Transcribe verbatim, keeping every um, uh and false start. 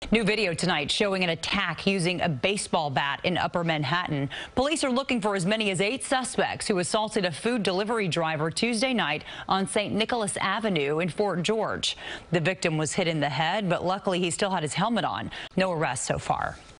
New video tonight showing an attack using a baseball bat in Upper Manhattan. Police are looking for as many as eight suspects who assaulted a food delivery driver Tuesday night on Saint Nicholas Avenue in Fort George. The victim was hit in the head, but luckily he still had his helmet on. No arrests so far.